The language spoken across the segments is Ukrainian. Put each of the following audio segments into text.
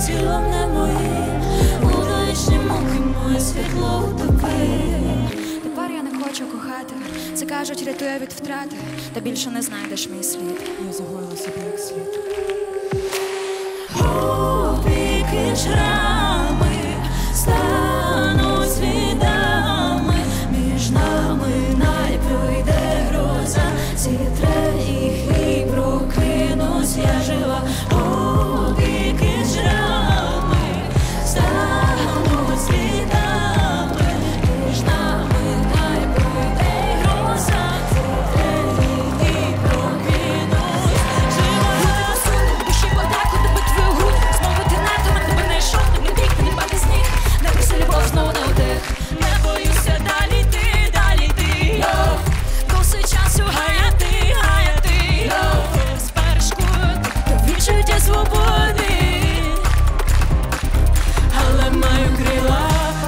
тілом не моїм, у вічні муки моє світло утопив. Тепер я не хочу кохати, це кажуть, рятує від втрати, та більше не знайдеш мій слід. Я загоїла себе як слід. Опіки шрами стануть слідами, між нами най пройде гроза, зітре їх і прокинусь я жива. Опіки шрами стануть слідами, між нами най пройде гроза, зітре їх і прокинусь жива. Душі водаку, тебе твою грудь, знову ти натоми, тебе не йшов, не біг, не пади з ніг, не бійся, любов знову на вдих. Не боюся далі йти, досить часу гаяти, з перешкод до відчуття свободи, але маю крила.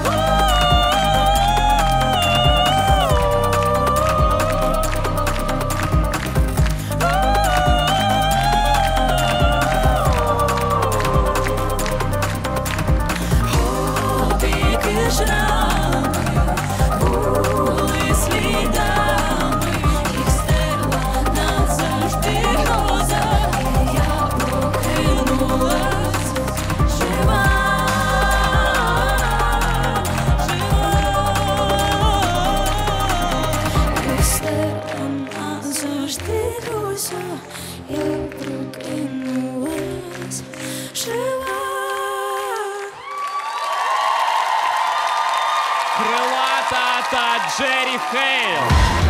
Опіки шрами були слідами, їх стерла назавжди гроза, і я прокинулась жива, їх стерла назавжди гроза, я прокинулась жива. Крилата та Джері Хейл.